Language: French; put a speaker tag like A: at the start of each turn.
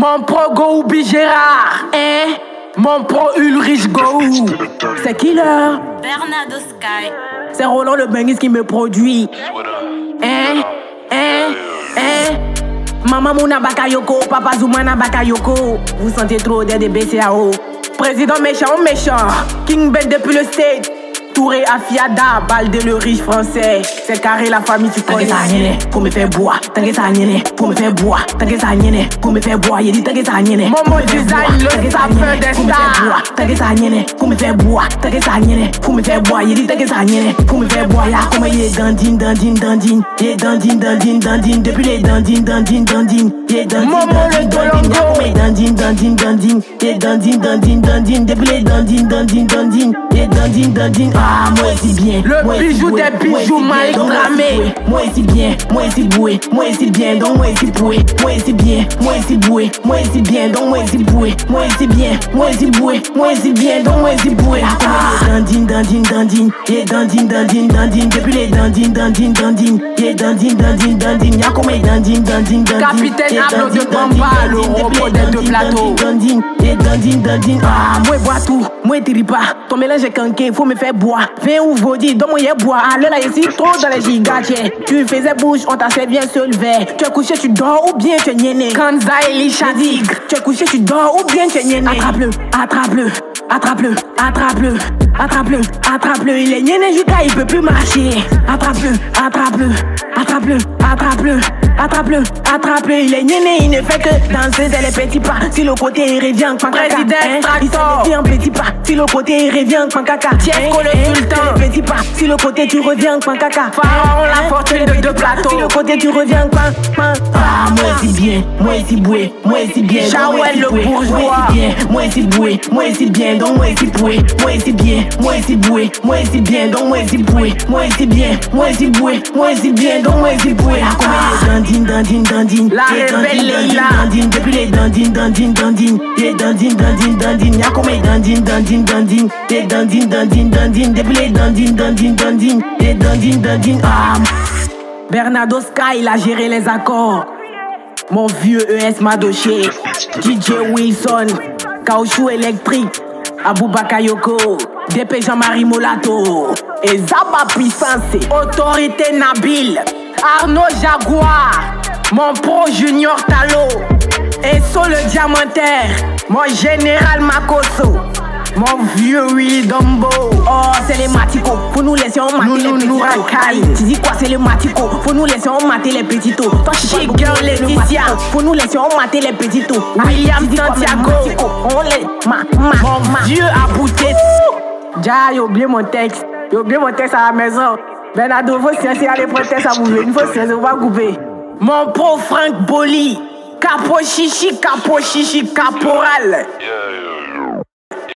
A: Mon pro Goubi Gérard, hein? Mon pro Ulrich Gou. C'est qui là?
B: Bernardo Sky.
A: C'est Roland le Bengis qui me produit. Maman Mouna Bakayoko, Papa Zoumana Bakayoko. Vous sentez trop des BCAO. Président méchant, King Ben depuis le state. Touré Afiada, Baldé le riche français. C'est carré la famille, tu connais. T'inquiète ça nyene, pour me faire boire. T'inquiète ça nyene, pour me faire boire. T'inquiète ça nyene, pour me faire boire. Il dit t'inquiète ça nyene. Momo design, le sapeur des stars. T'inquiète ça nyene, pour me faire boire. T'inquiète ça nyene, pour me faire boire. Il dit t'inquiète ça nyene, pour me faire boire. Y'a comme il est dandine. Il est dandine. Depuis les dandine. Il est dandine. Momo le dolongo. Y'a comme il est dandine. Il est dandine. Depuis les dandine. Il est dandine. Ah, moi c'est bien. Le bijou des bijoux mal tramé. Moi c'est bien, moi c'est boué. Moi c'est bien, donc moi c'est boué. Moi c'est bien, moi c'est boué. Moi c'est bien, donc moi c'est boué. Moi c'est bien, moi c'est boué. Moi c'est bien, donc moi c'est boué. Dandine. Il est dandine. Depuis les dandine. Il est dandine. Y'a comme dandine. Capitaine Ablo de Bamba, le robot des deux plateaux. Il est dandine. Ah, moi bois tout. Moi tire pas. Ton mélange est canqué, faut me faire boire. Viens ou vaudit, donne-moi y'a boire. Ah, là, ici, trop dans les gigas, tiens. Tu faisais bouche, on t'a servi un seul verre. Tu es couché, tu dors ou bien tu es niéné. Kanza Eli Shadig. Tu es couché, tu dors ou bien tu es niéné. Attrape-le. Il est niéné jusqu'à, il peut plus marcher. Attrape-le. Il est niéné, il ne fait que danser dans les petits pas. Si le côté il revient, président Tractor. Il se en petit pas. Si le côté il revient, caca. Tiesco le sultan. Les petits pas. Si le côté tu reviens, caca. Pharaon la fortune de deux plateaux. Si le côté tu reviens, ah, moi c'est bien, moi c'est boué. Moi c'est bien, Jawel le bourgeois. Moi c'est boué. Moi c'est bien, donc moi c'est boué. Moi c'est bien, moi c'est boué. Moi c'est bien, donc moi c'est boué. Moi c'est bien, moi c'est boué. Moi c'est bien, donc moi c'est boué. Dandine. La rebelle là. Depuis les dandine. Il est dandine. Y'a comme dandine. Il est dandine. Depuis les dandine. Il est dandine. Ah. Bernardo Sky, il a géré les accords. Mon vieux ES Madoché. DJ Wilson. Caoutchouc électrique. Abou Bakayoko. DP Jean-Marie Molato. Et Zaba Puissance. Autorité Nabil. Arnaud Jaguar. Mon pro Junior Talo. Et sur le diamantaire. Mon général Makoso. Mon vieux Willy Dombo. Oh, c'est les Matico. Faut nous laisser en mater les petits taux. Tu dis quoi, c'est les Matico. Faut nous laisser en mater les petits taux. Toi, chic girl Laetitia. Faut nous laisser en mater les petits taux. William Santiago. On les mon vieux a bouté. Déjà, j'ai oublié mon texte. J'ai oublié mon texte à la maison. Bernardo, faut se aller pour le texte à vous. Il faut se on va couper. Mon pro Frank Boli. Capo chichi, caporal.